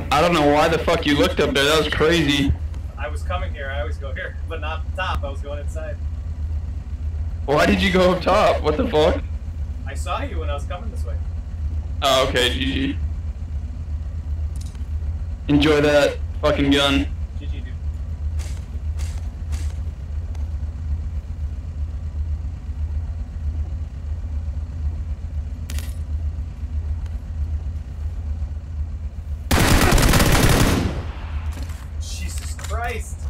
I don't know why the fuck you looked up there. That was crazy. I was coming here. I always go here, but not up top. I was going inside. Why did you go up top? What the fuck? I saw you when I was coming this way. Oh, okay, GG. Enjoy that fucking gun. GG, dude. Jesus Christ!